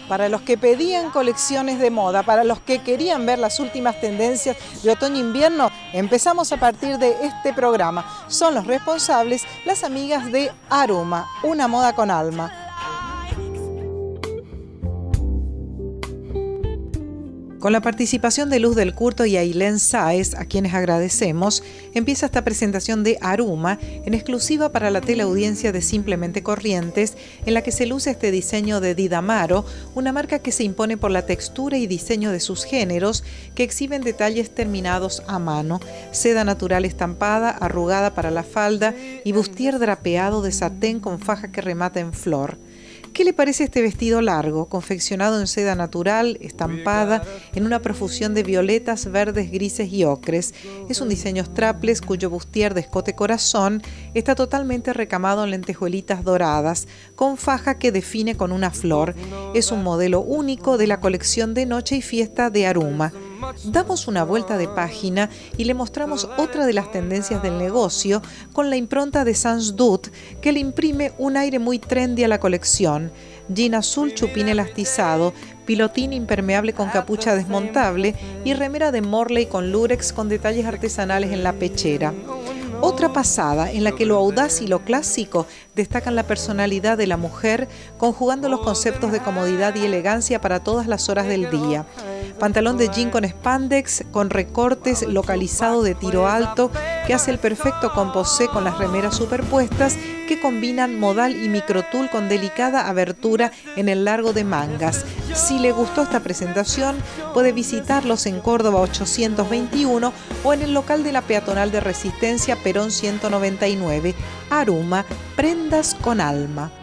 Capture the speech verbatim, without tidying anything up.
para los que pedían colecciones de moda, para los que querían ver las últimas tendencias de otoño-invierno, empezamos a partir de este programa. Son los responsables las amigas de Aruma, una moda con alma. Con la participación de Luz del Curto y Ailén Sáez, a quienes agradecemos, empieza esta presentación de Aruma, en exclusiva para la teleaudiencia de Simplemente Corrientes, en la que se luce este diseño de Didamaro, una marca que se impone por la textura y diseño de sus géneros, que exhiben detalles terminados a mano, seda natural estampada, arrugada para la falda y bustier drapeado de satén con faja que remata en flor. ¿Qué le parece este vestido largo, confeccionado en seda natural, estampada, en una profusión de violetas, verdes, grises y ocres? Es un diseño strapless cuyo bustier de escote corazón está totalmente recamado en lentejuelitas doradas, con faja que define con una flor. Es un modelo único de la colección de noche y fiesta de Aruma. Damos una vuelta de página y le mostramos otra de las tendencias del negocio con la impronta de Sans Doute, que le imprime un aire muy trendy a la colección. Jean azul chupín elastizado, pilotín impermeable con capucha desmontable y remera de Morley con lurex con detalles artesanales en la pechera. Otra pasada en la que lo audaz y lo clásico destacan la personalidad de la mujer, conjugando los conceptos de comodidad y elegancia para todas las horas del día. Pantalón de jean con spandex, con recortes localizado de tiro alto, que hace el perfecto composé con las remeras superpuestas, que combinan modal y microtul con delicada abertura en el largo de mangas. Si le gustó esta presentación, puede visitarlos en Córdoba ochocientos veintiuno o en el local de la Peatonal de Resistencia Perón ciento noventa y nueve. Aruma, prendas con alma.